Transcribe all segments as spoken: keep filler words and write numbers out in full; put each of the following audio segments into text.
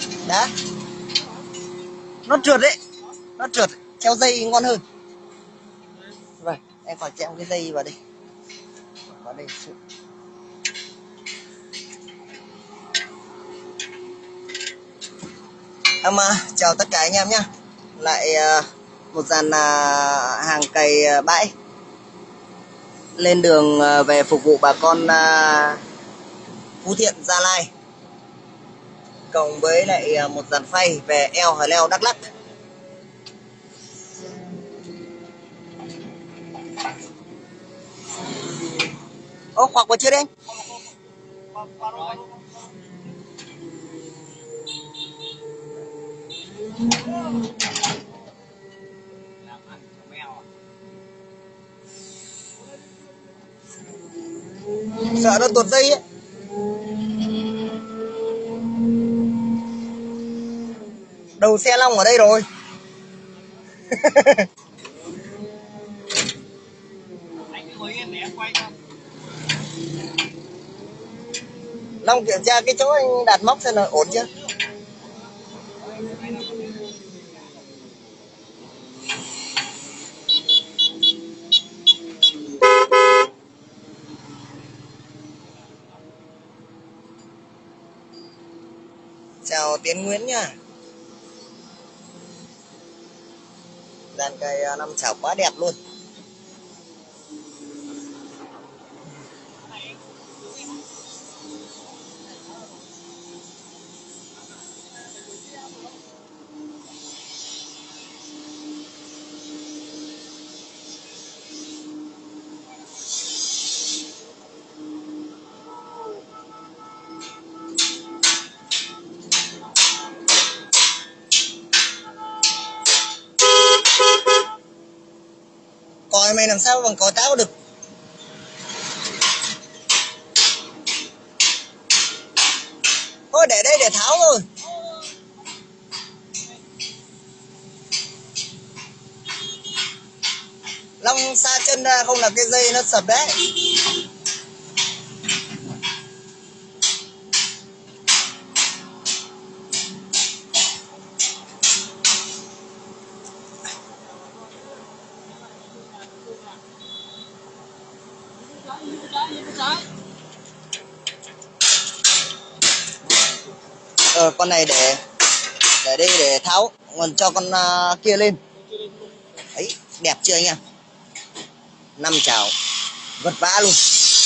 Đã. Nó trượt đấy. Nó trượt, treo dây ngon hơn. Vâng, em phải treo cái dây vào đây. Vào đây. Em uh, chào tất cả anh em nhé. Lại uh, một dàn uh, hàng cày uh, bãi lên đường uh, về phục vụ bà con uh, Phú Thiện, Gia Lai, cộng với lại uh, một dàn phay về eo Hờ Leo, Đắk Lắk. Ô, khoác vào chưa đấy anh? Sợ nó tuột dây ấy. Đầu xe long ở đây rồi. Long kiểm tra cái chỗ anh đặt móc xem là ổn chưa. Chào Tiến Nguyễn nha. Dàn cây năm chảo quá đẹp luôn. Còi mày làm sao bằng còi táo được. Thôi để đây để tháo rồi. Long xa chân ra không là cái dây nó sập đấy. Ờ, con này để để đây để tháo, còn cho con uh, kia lên. Ấy, đẹp chưa anh em? Năm chảo vật vã luôn.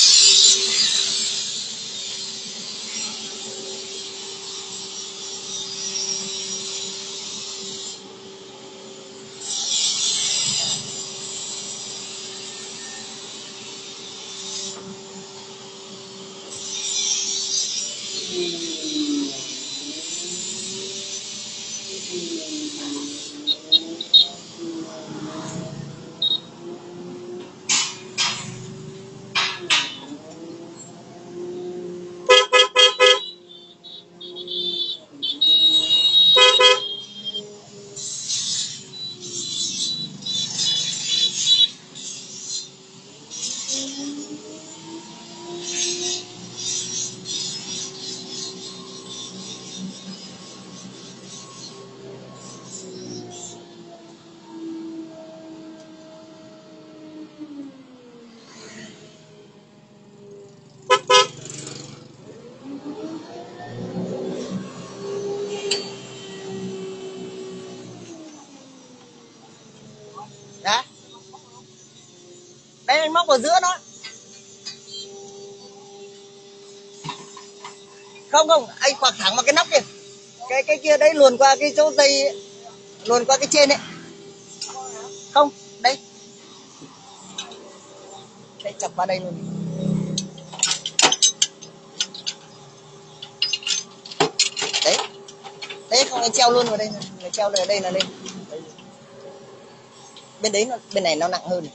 Đã. Đây anh móc vào giữa nó. Không không, anh khoác thẳng vào cái nóc kìa. Cái cái kia đấy luồn qua cái chỗ dây ấy. Luồn qua cái trên ấy. Không, đây. Đây chọc vào đây luôn. Đấy. Đấy không anh treo luôn vào đây, người treo ở đây là lên. Đây. Bên đấy nó, bên này nó nặng hơn.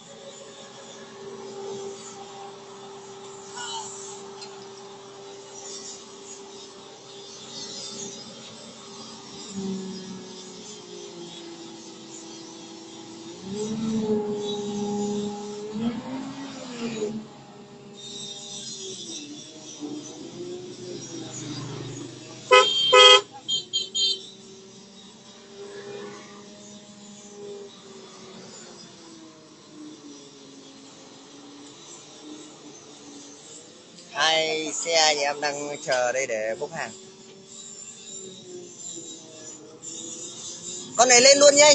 đi xe thì em đang chờ đây để bốc hàng. Con này lên luôn nha anh.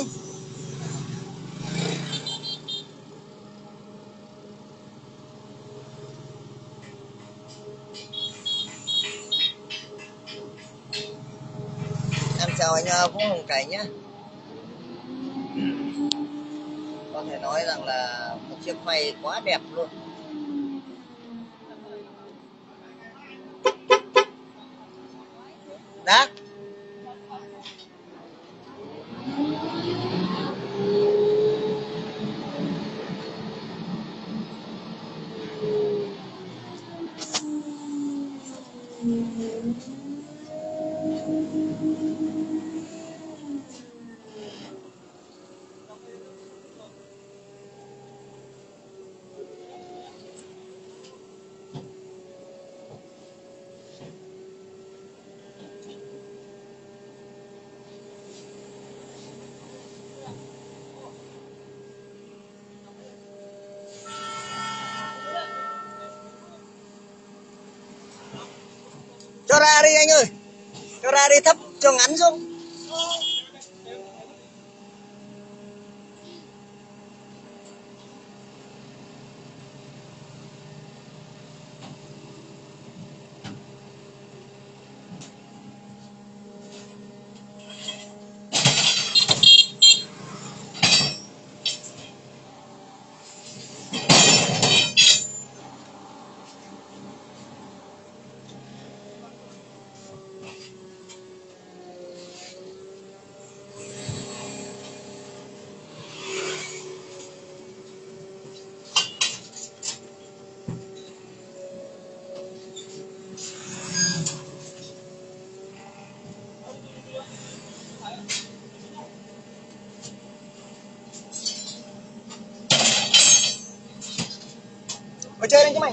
Em chào anh Vũ Hồng Cảnh nhé. Có thể nói rằng là một chiếc máy quá đẹp luôn. Đó. Cho ra đi anh ơi. Cho ra đi, thấp cho ngắn xuống. Ở chơi đi cho mày.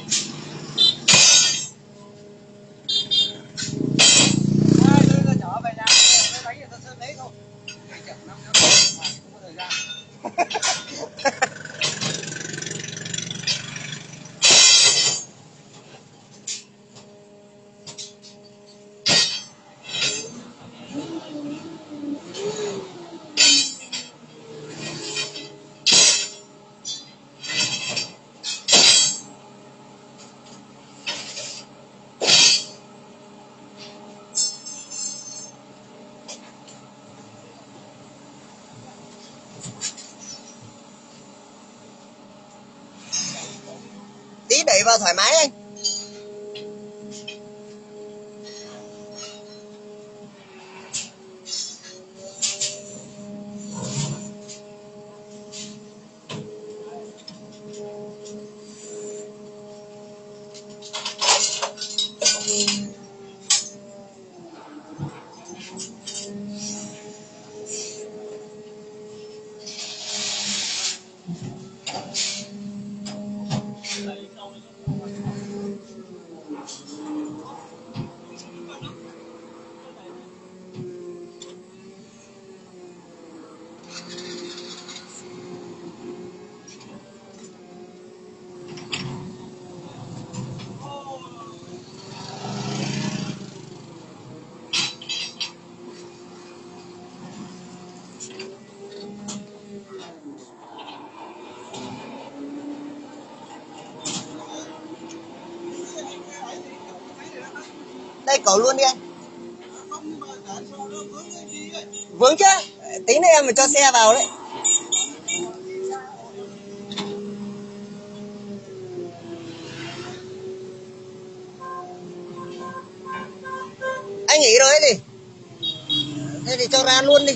Nhỏ về nhà lấy người ta sẽ lấy thôi. Chẳng năm năm mà không có thời gian. Tí đẩy vào thoải mái anh. Đây cẩu luôn đi anh. Vướng chứ. Tí nữa em phải cho xe vào đấy. Anh nghỉ rồi ấy đi. Thế thì cho ra luôn đi.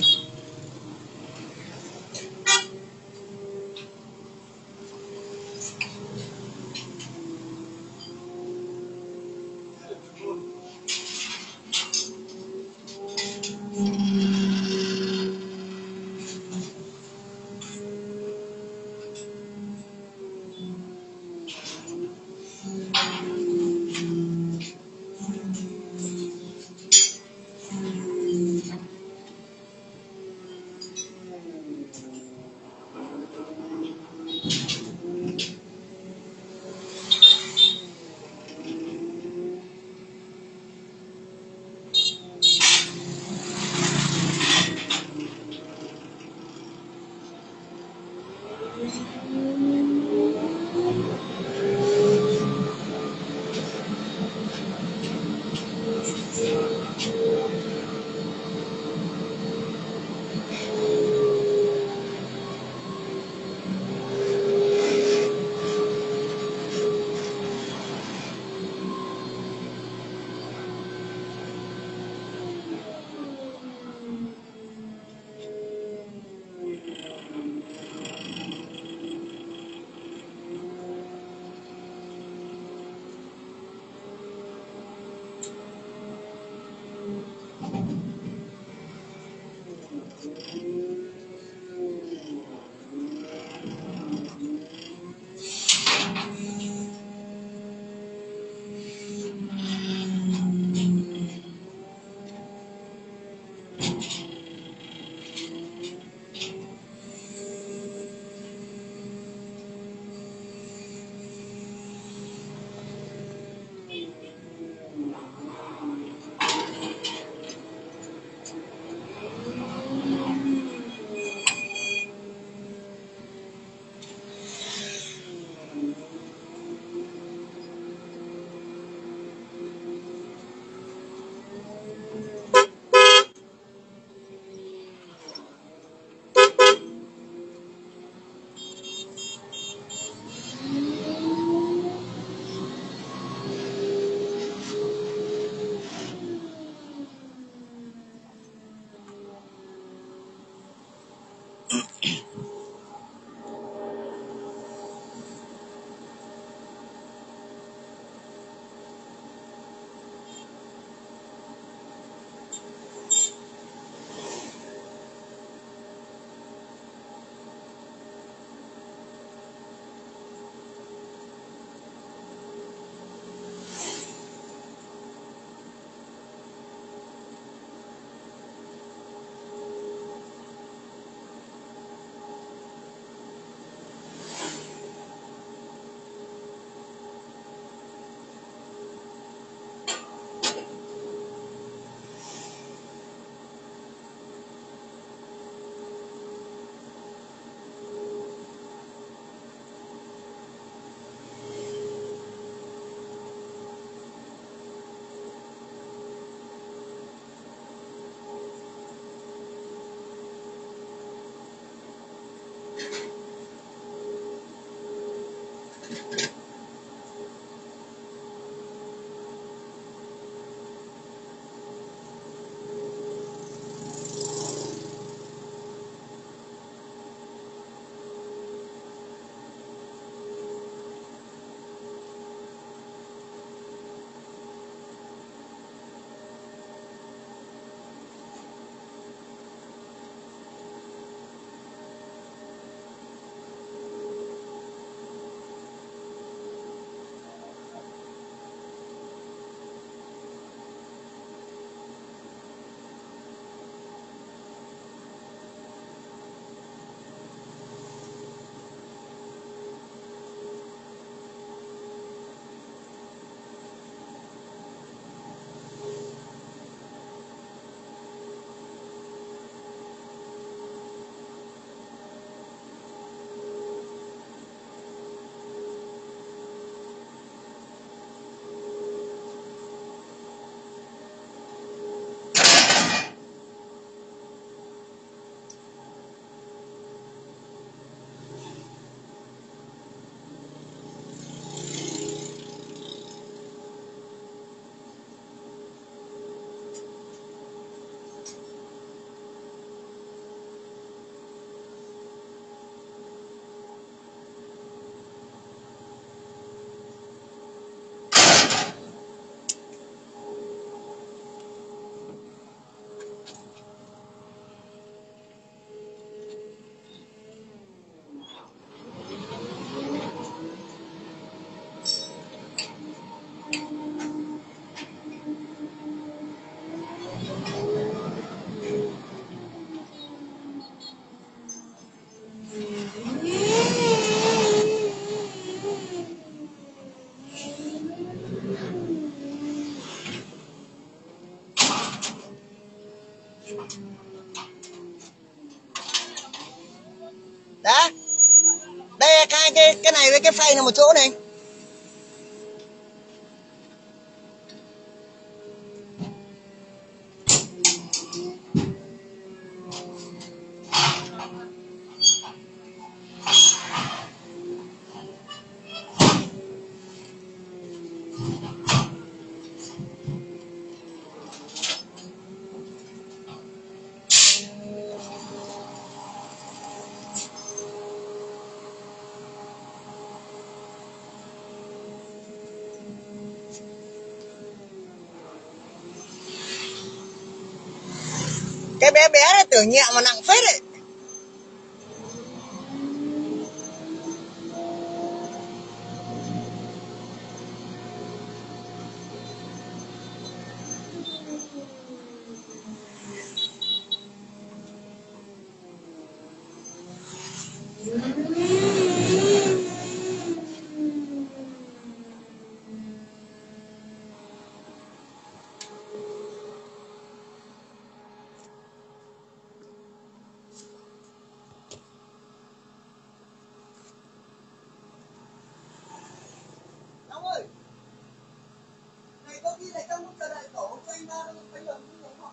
Đó, đây cái cái cái này với cái phay là một chỗ này. Cái bé bé đấy tưởng nhẹ mà nặng phết đấy. Ông ơi, này có khi này trong lúc chờ đợi tổ cho anh ta phải làm như họ.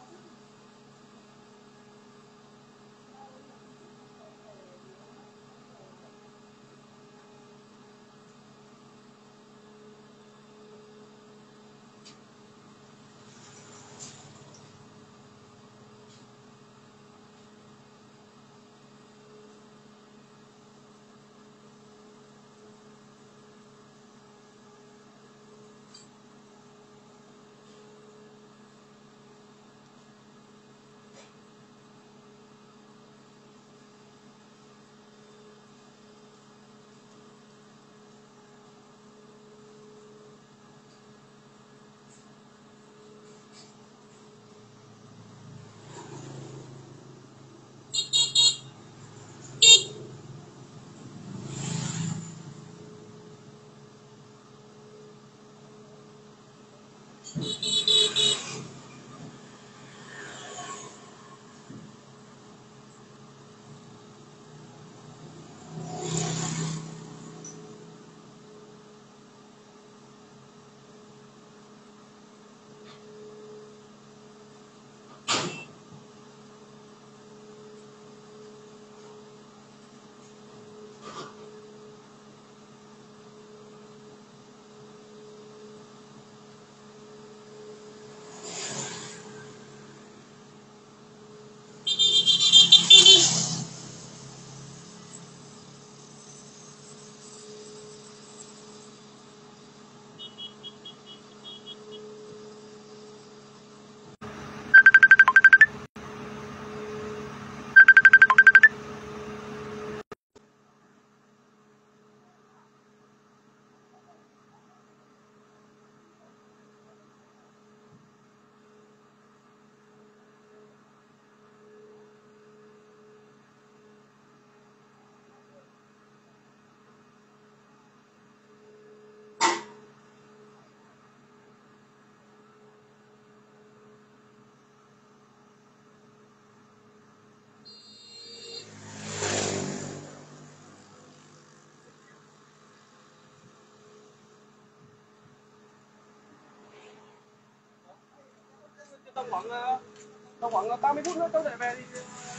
Tầm khoảng tầm khoảng ba mươi phút nữa tôi lại về thì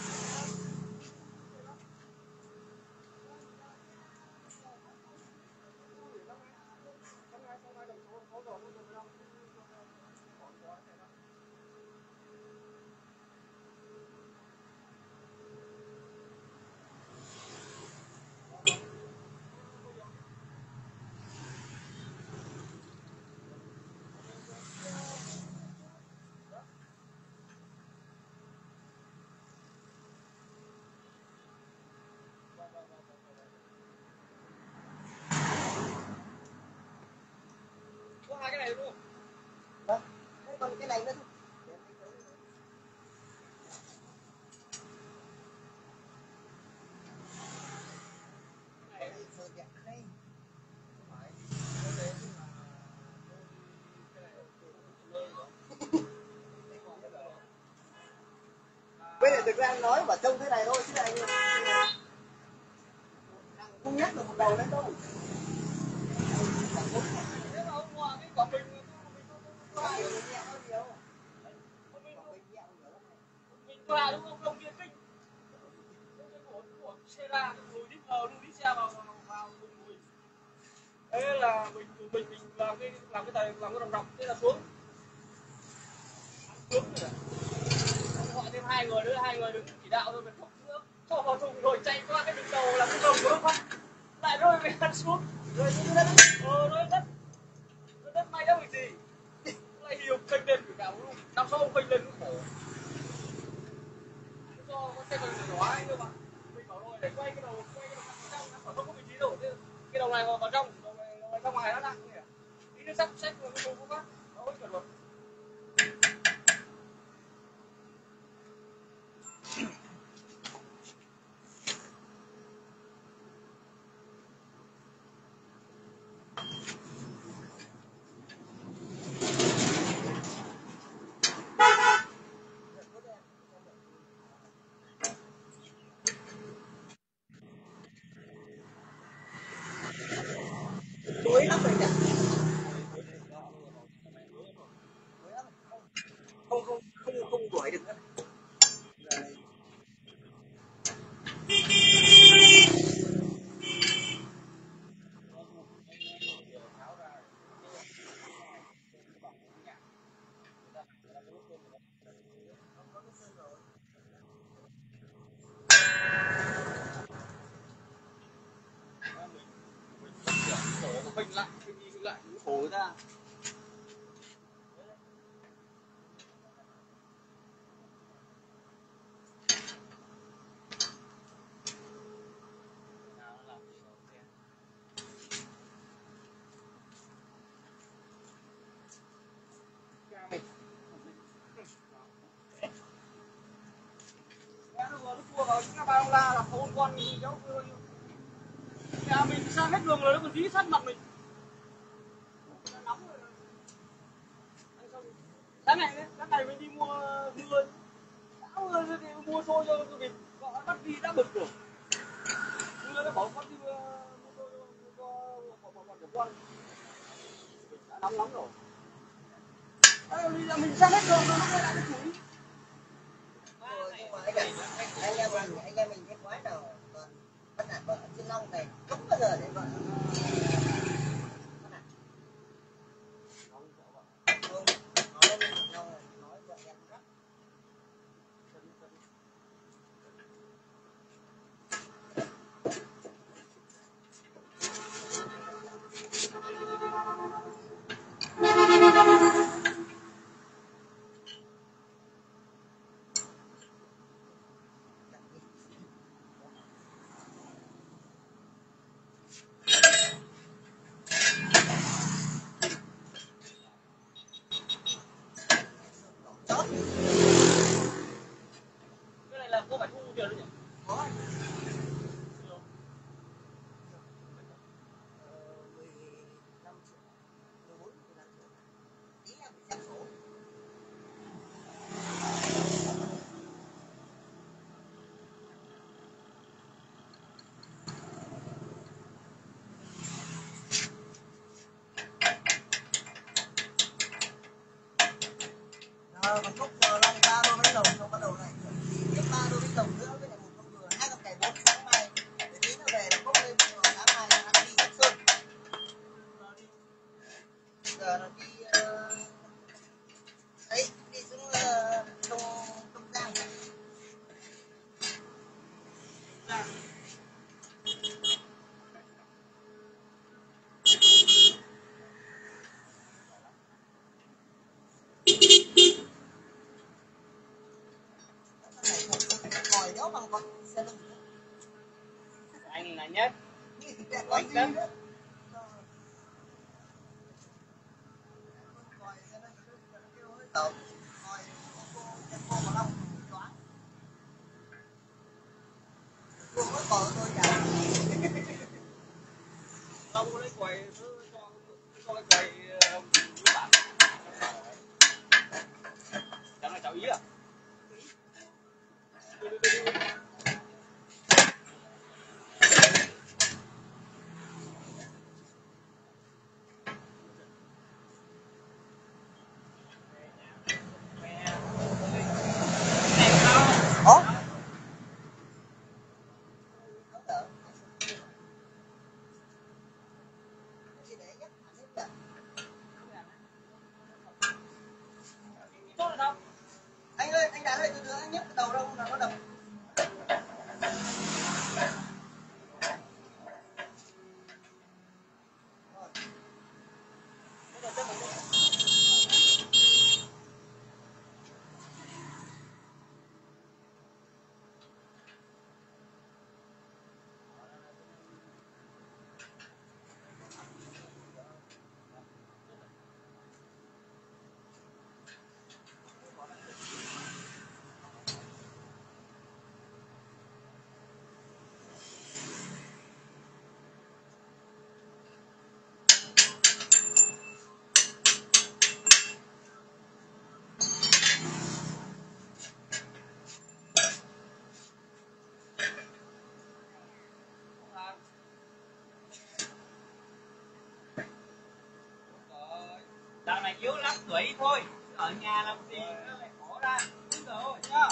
có hai cái này đúng không? Vâng, còn cái này nữa thôi. Bây giờ thực ra anh nói mà trông thế này thôi chứ này không nhắc được một đầu đấy đâu. Thế mà ông hòa cái quả bình mình qua đúng không? Ông kia kinh của xe ra lùi đít lùi đít xe vào vào cùng lùi. Thế là mình mình mình làm cái làm cái tài làm cái đồng đồng thế là xuống xuống rồi. Gọi thêm hai người nữa, hai người đứng chỉ đạo thôi, mình thúc nữa cho vào thùng rồi chạy qua cái đường đầu là cái đầu của nó phát lại rồi mình ăn xuống rồi xuống đất ờ nó đất nó đất may đâu gì lại nhiều kênh lên của cả luôn năm sau kênh lên cũng khổ. này vào trong, đầu này vào trong ngoài nó nặng nhỉ. Tí nó sắp xếp rồi nó không phát. Ôi trời ơi. Đuối lắm rồi nhỉ. Không không không không đuổi được nữa. Phanh lại, phanh đi phanh lại, khổ ra. Nó cua vào những ba la là không con gì đâu. Nhà mình sang hết đường rồi nó còn dí sát mặt mình. Nóng rồi. Sáng này đấy, sáng này mình đi mua mưa. Đã mưa rồi thì mua xôi cho cái vịt. Gọi bắt đi đã bực rồi. Mưa nó bảo con đi mua xôi cho bọn bọn trẻ con. Đã nóng lắm rồi. Bây giờ mình sang hết đường rồi nó quay lại cái chuối. Nhưng mà anh anh em mình anh em mình cái quái nào còn bắt nạt vợ trên Long này không bao giờ để vợ bắt nạt. Không, nói với nhau nói vợ em rất chót. Cái này là có phải thu tiền đấy nhỉ? Có. Còn khúc Long ba đô mấy đồng xong bắt đầu lại tiếp ba đô mấy đồng nữa với lại một con vừa hai con cày bốn sáng mai để tí nó về là bốc lên sáng mai là ăn đi Sóc Sơn. Giờ nó đi đấy đi xuống sông sông Giang. Hỏi đéo bằng con xe lưng. Anh là nhất. Anh gì nữa. Tàu hỏi cô cô mà Long choáng. Cô mới bỏ tôi cả. Long lấy quầy cho cho cái quầy với bạn. Chẳng là cháu ý à? Ủa? Tốt là sao? Anh ơi, anh đã ơi, từ từ anh nhấc cái đầu đâu là nó đập. chiếu lắp tuổi thôi, ở nhà làm gì nó lại khó ra. Đúng rồi nhá.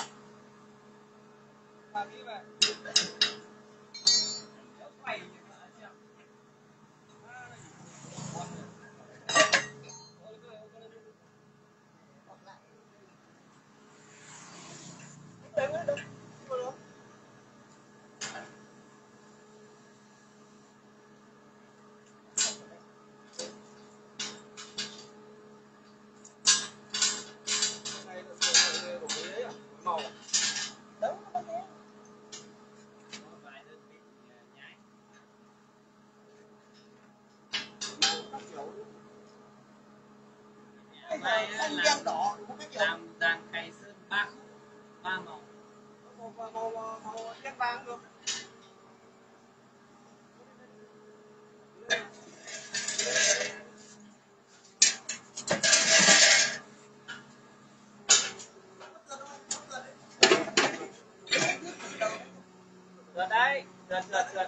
Làm đi về. Nếu mày xanh đen đỏ làm dàn cày sơn ba ba màu. màu màu màu màu đen vàng được. Giật đấy, giật giật giật.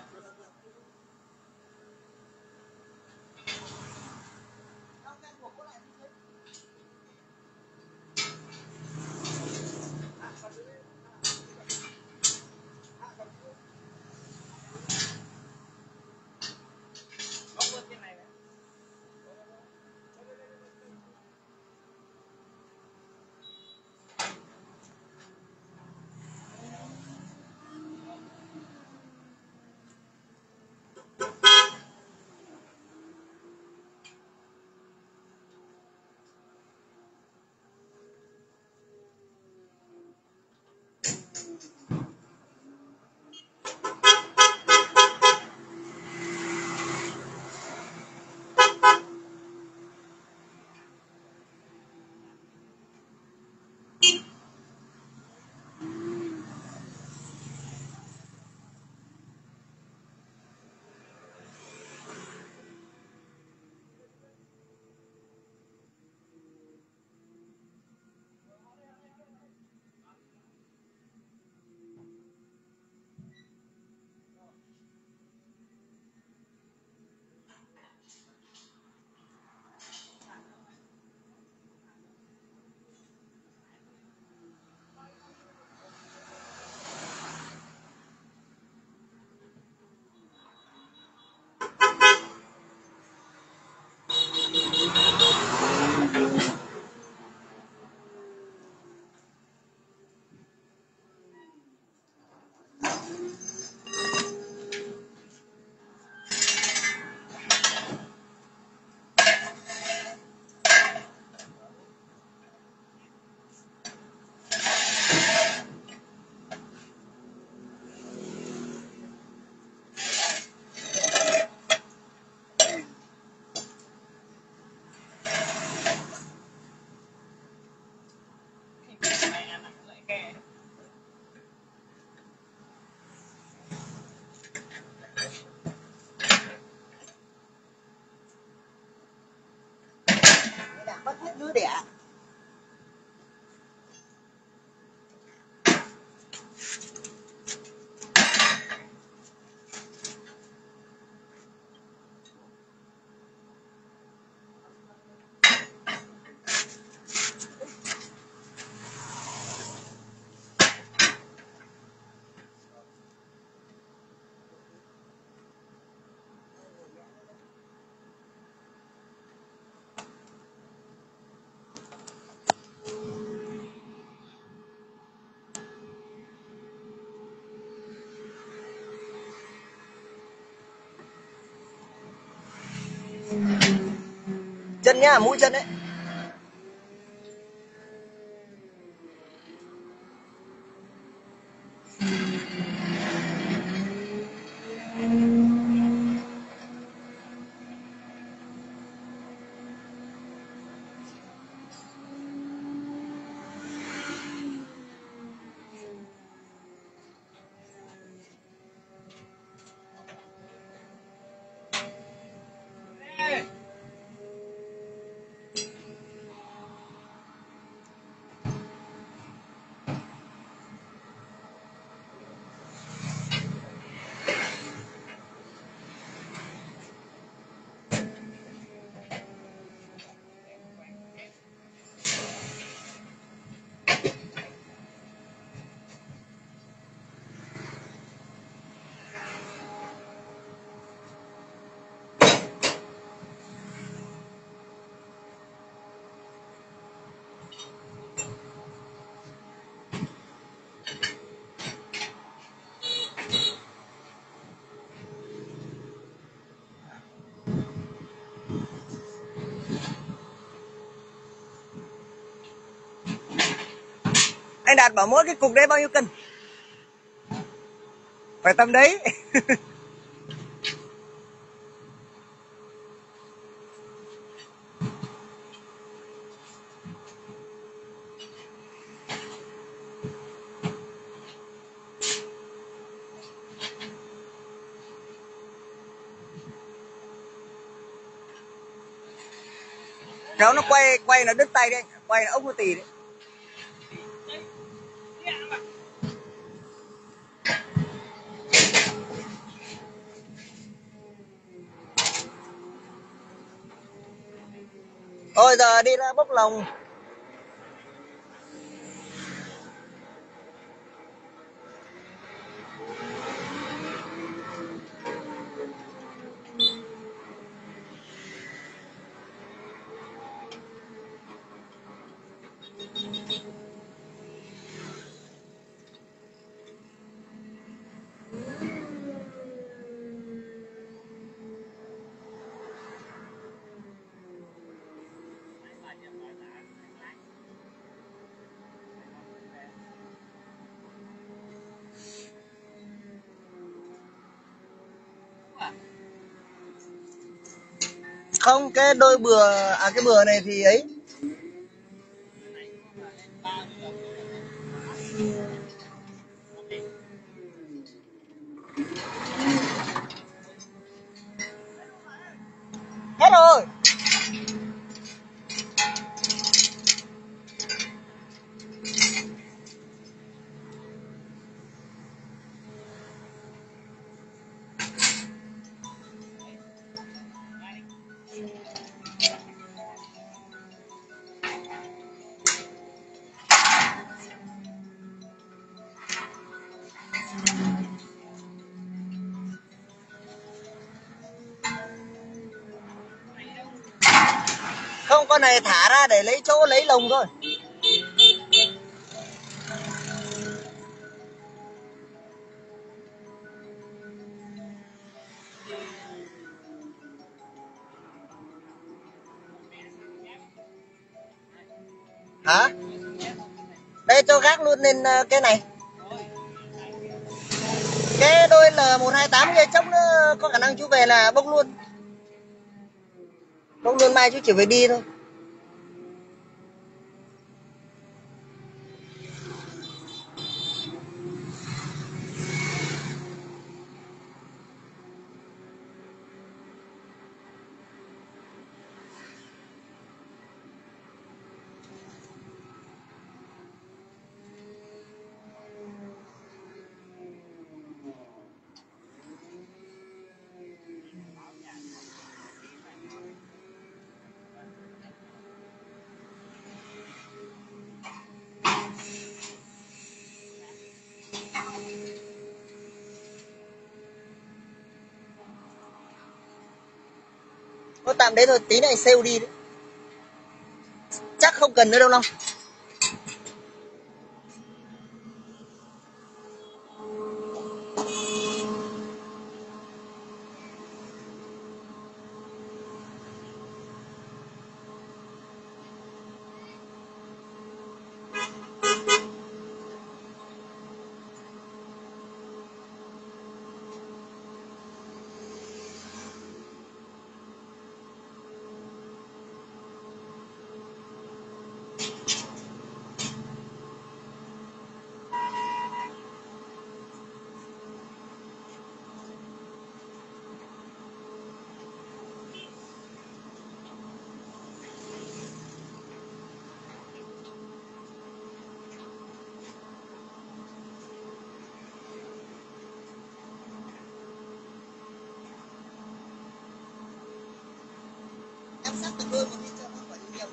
Bắt hết đứa đẻ. Chân nhá, mũi chân đấy. Anh Đạt bảo mỗi cái cục đấy bao nhiêu cân? Phải tầm đấy. Kéo nó quay quay nó đứt tay đấy, quay nó ốc nó tì đấy. Ôi giờ đi ra bốc lồng. Không, cái đôi bừa, à cái bừa này thì ấy. Hết rồi. Không, con này thả ra để lấy chỗ lấy lồng thôi. Hả? Đây cho gác luôn lên cái này. Cái đôi L một hai tám kia chốc nữa có khả năng chú về là bốc luôn. Bốc luôn mai chú chỉ phải đi thôi. Thôi tạm đấy thôi, tí này sale đi đấy. Chắc không cần nữa đâu Long. Em sắp từng đôi một đi cho nó khỏi nhiều.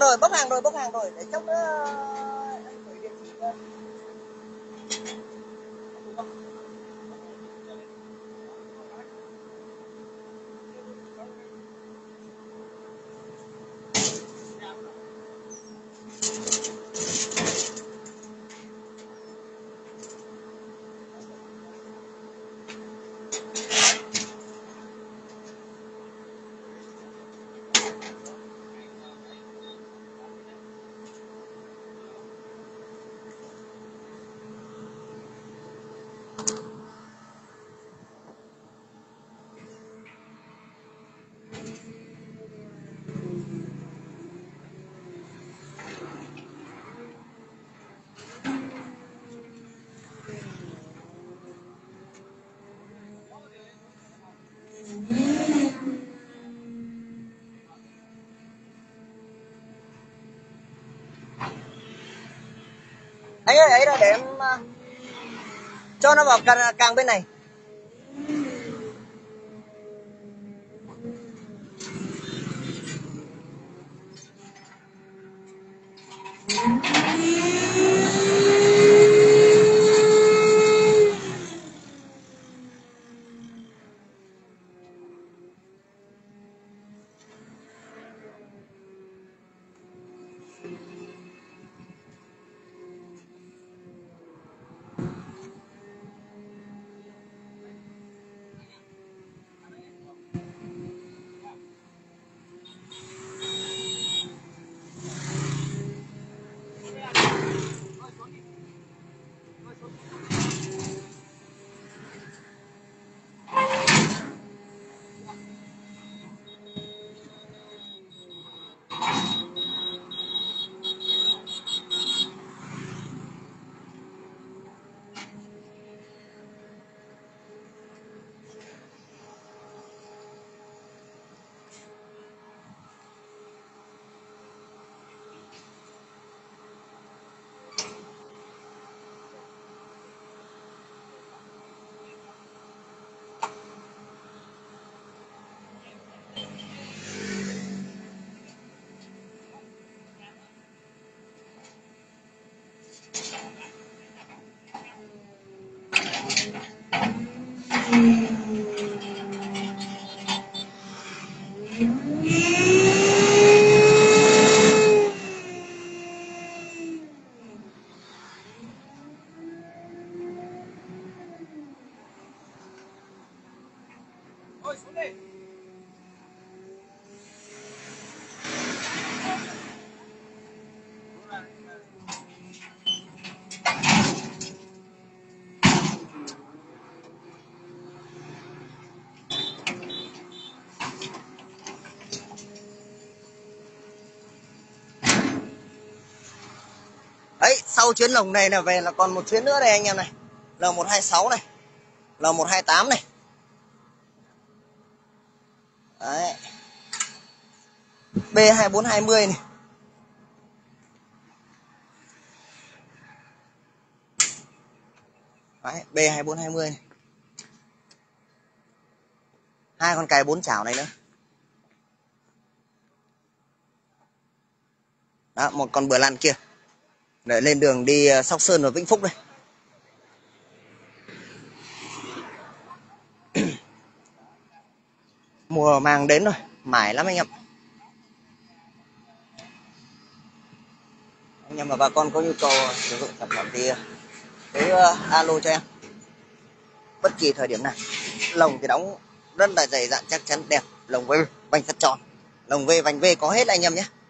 rồi, bốc hàng rồi, bốc hàng rồi. Để chốc nữa anh ơi, ấy là để em uh, cho nó vào càng, càng bên này. Ôi xuống đi. Đấy, sau chuyến lồng này là về là còn một chuyến nữa đây anh em này. L một hai sáu này, L một hai tám này. Đấy. B hai bốn hai mươi này. Đấy, B hai bốn hai mươi này. Hai con cài bốn chảo này nữa. Đó, một con bừa lăn kia. Để lên đường đi Sóc Sơn và Vĩnh Phúc đây. Mùa màng đến rồi, mải lắm anh em. Anh em mà bà con có nhu cầu sử dụng sản phẩm thì cứ alo cho em. Bất kỳ thời điểm nào. Lồng thì đóng rất là dày dặn, chắc chắn đẹp. Lồng V vành sắt tròn, lồng V vành V có hết anh em nhé.